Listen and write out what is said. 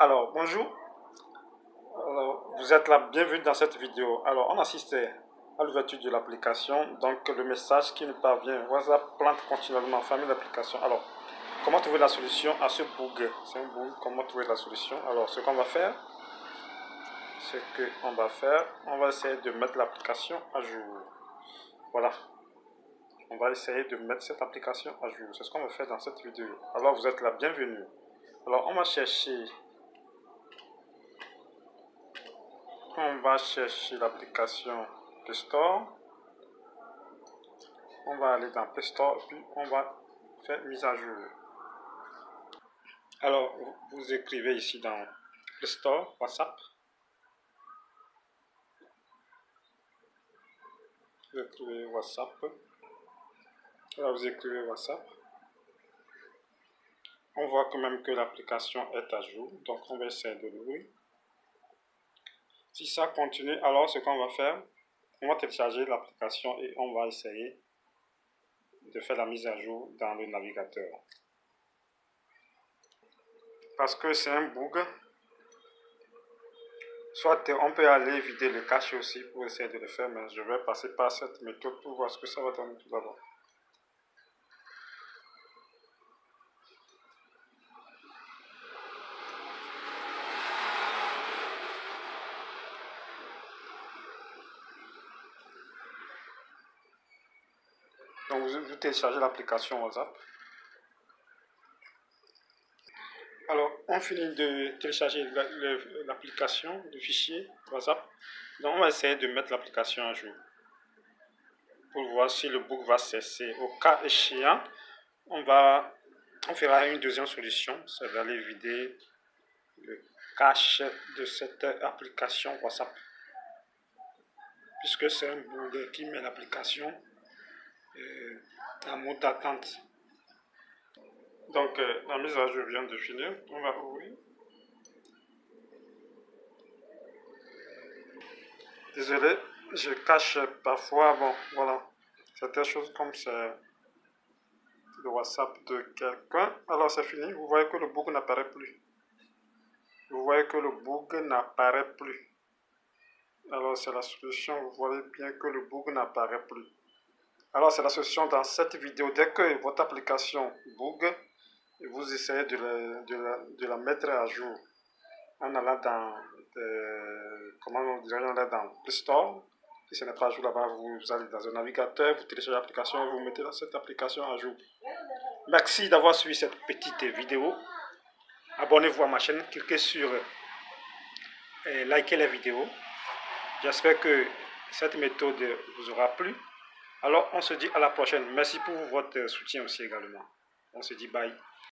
Alors, bonjour. Alors, vous êtes la bienvenue dans cette vidéo. Alors, on assistait à l'ouverture de l'application. Donc, le message qui nous parvient, WhatsApp plante continuellement, fermer l'application. Alors, comment trouver la solution à ce bug? C'est un bug, comment trouver la solution? Alors, ce qu'on va faire, on va essayer de mettre l'application à jour. Voilà. On va essayer de mettre cette application à jour. C'est ce qu'on va faire dans cette vidéo. Alors, vous êtes la bienvenue. Alors, on va chercher l'application Play Store. On va aller dans Play Store et puis on va faire mise à jour. Alors, vous écrivez ici dans Play Store, WhatsApp. Vous écrivez WhatsApp. Alors, vous écrivez WhatsApp. On voit quand même que l'application est à jour. Donc, on va essayer de l'ouvrir. Si ça continue, alors ce qu'on va faire, on va télécharger l'application et on va essayer de faire la mise à jour dans le navigateur. Parce que c'est un bug. Soit on peut aller vider le cache aussi pour essayer de le faire, mais je vais passer par cette méthode pour voir ce que ça va donner tout d'abord. Donc vous téléchargez l'application WhatsApp. Alors on finit de télécharger l'application, le fichier WhatsApp. Donc on va essayer de mettre l'application à jour pour voir si le bug va cesser. Au cas échéant, on fera une deuxième solution, c'est d'aller vider le cache de cette application WhatsApp, puisque c'est un bug qui met l'application en mode d'attente. Donc la mise à jour vient de finir, on va ouvrir. Désolé, je cache parfois, bon voilà, certaines choses comme c'est le WhatsApp de quelqu'un. Alors c'est fini, vous voyez que le bug n'apparaît plus. Vous voyez que le bug n'apparaît plus. Alors c'est la solution, vous voyez bien que le bug n'apparaît plus. Alors c'est la solution dans cette vidéo. Dès que votre application bug, vous essayez de la mettre à jour en allant dans dans Play Store. Si ce n'est pas à jour là-bas, vous allez dans un navigateur, vous téléchargez l'application et vous mettez cette application à jour. Merci d'avoir suivi cette petite vidéo. Abonnez-vous à ma chaîne, cliquez sur liker la vidéo. J'espère que cette méthode vous aura plu. Alors on se dit à la prochaine. Merci pour votre soutien aussi également. On se dit bye.